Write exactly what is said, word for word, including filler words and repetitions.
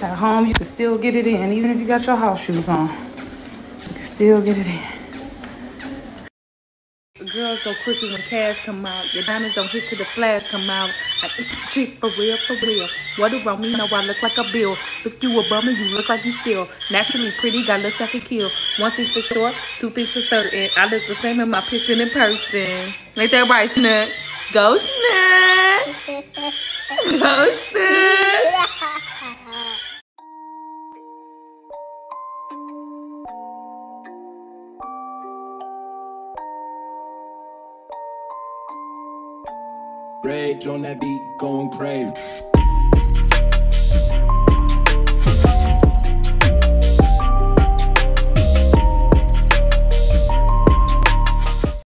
At home, you can still get it in, even if you got your house shoes on. You can still get it in. The girls go quicker when cash come out. Your diamonds don't hit till the flash come out. I think it's cheap, for real, for real. What around me know I look like a bill. Look you a bum and you look like you steal. Naturally pretty, got looks like a kill. One thing's for sure, two things for certain. I look the same in my pics and in person. Ain't that right, Schnook? Go, Schnook! Go, Schnook! Rage on that beat, going crazy.